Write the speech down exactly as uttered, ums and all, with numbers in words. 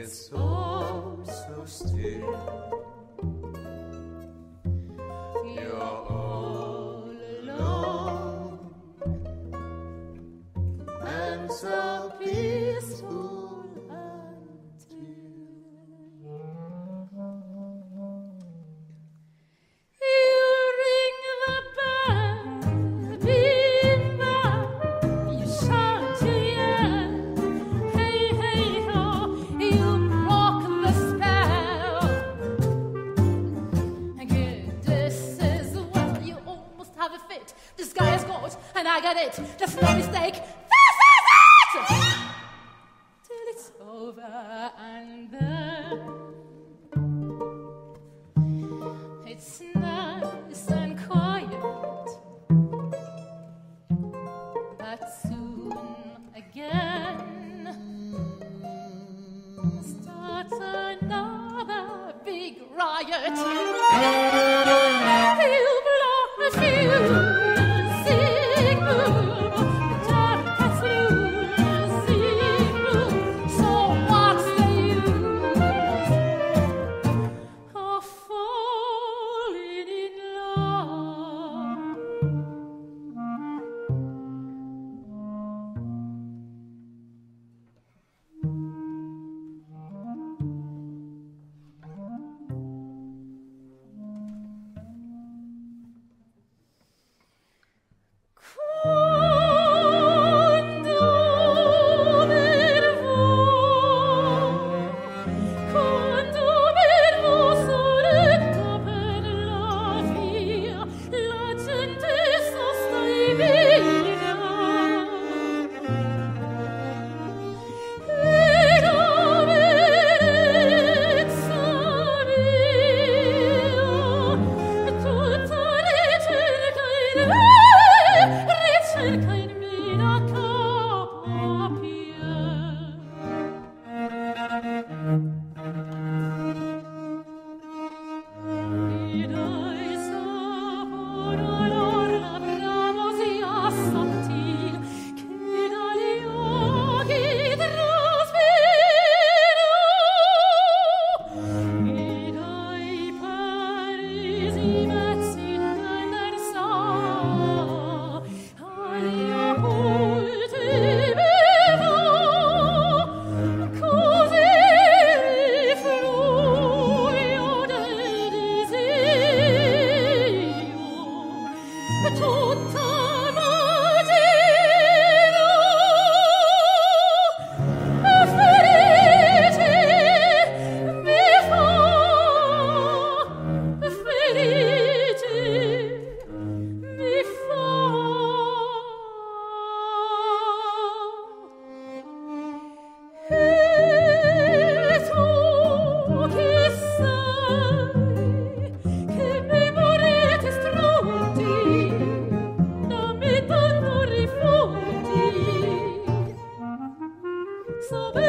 It's all so still. You're all alone and so peaceful until you ring the bell, bimba, you shout, you yell, hey, hey, ho, you rock the spell. This is well, you almost have a fit. This guy is good, and I got it. Just no mistake. This is it! Till it's over, and then it's nice and quiet. But soon again starts another big riot. He'll blow a fuse, sing boom, dark as blue, sing boom. So what's the use of falling in love? So